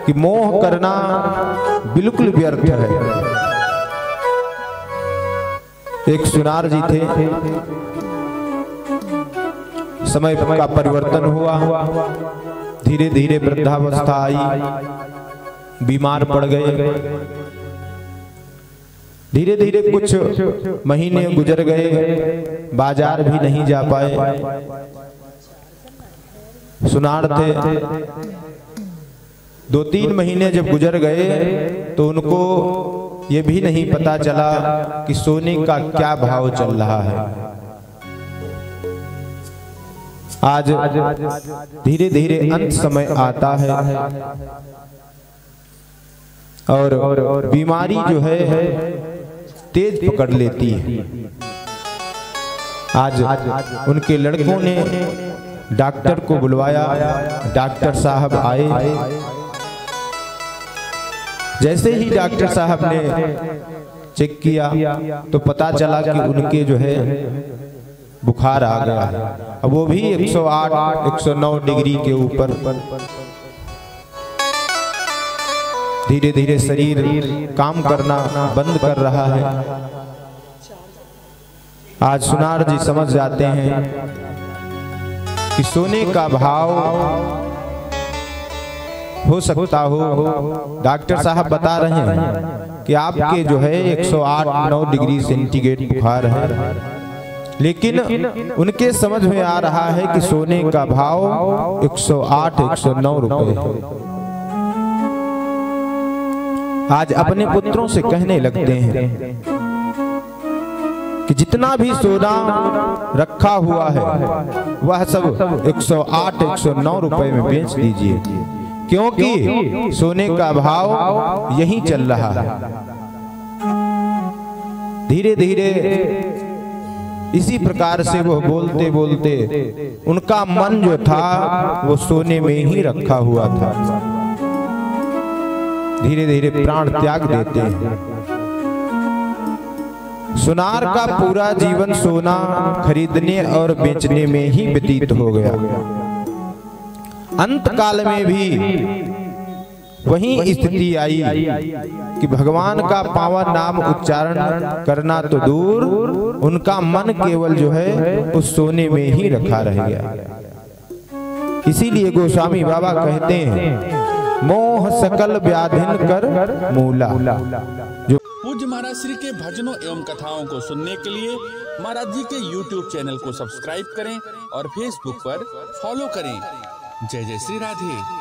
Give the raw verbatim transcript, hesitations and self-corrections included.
कि मोह करना बिल्कुल व्यर्थ है। एक सुनार जी थे, समय का परिवर्तन हुआ, धीरे धीरे वृद्धावस्था आई, बीमार पड़ गए। धीरे धीरे कुछ महीने गुजर गए, बाजार भी नहीं जा पाए। सुनार थे, दो तीन महीने जब गुजर गए तो उनको ये भी नहीं पता चला कि सोने का क्या भाव चल रहा है। आज धीरे धीरे अंत समय आता है और बीमारी जो है तेज पकड़ लेती है। आज उनके लड़कों ने डॉक्टर को बुलवाया, डॉक्टर साहब आए। जैसे ही डॉक्टर साहब ने चेक किया तो पता चला कि उनके जो है बुखार आ गया है, अब वो भी एक सौ आठ एक सौ नौ डिग्री के ऊपर। धीरे धीरे शरीर काम करना बंद कर रहा है। आज सुनार जी समझ जाते हैं कि सोने का भाव हो सकता हो। डॉक्टर साहब बता रहे हैं कि आपके जो है एक सौ आठ नौ डिग्री सेंटीग्रेड बुखार है, लेकिन उनके समझ में आ रहा है कि सोने का भाव एक सौ आठ एक सौ नौ रुपए है। आज अपने पुत्रों से कहने लगते हैं कि जितना भी सोना रखा हुआ है वह सब एक सौ आठ एक सौ नौ रुपए में बेच दीजिए, क्योंकि सोने का भाव यही चल रहा है। धीरे धीरे इसी प्रकार से वो बोलते बोलते उनका मन जो था वो सोने में ही रखा हुआ था। धीरे धीरे प्राण त्याग देते हैं। सुनार का पूरा जीवन सोना खरीदने और बेचने में ही व्यतीत हो गया। अंत काल में भी वही स्थिति आई कि भगवान का पावन नाम उच्चारण करना तो दूर, उनका मन केवल जो है उस सोने में ही रखा रह गया। इसीलिए गोस्वामी बाबा कहते हैं, मोह सकल व्याधिन कर मूला। जो पूज्य महाराज श्री के भजनों एवं कथाओं को सुनने के लिए महाराज जी के यूट्यूब चैनल को सब्सक्राइब करें और फेसबुक पर फॉलो करें। जय जय श्री राधे।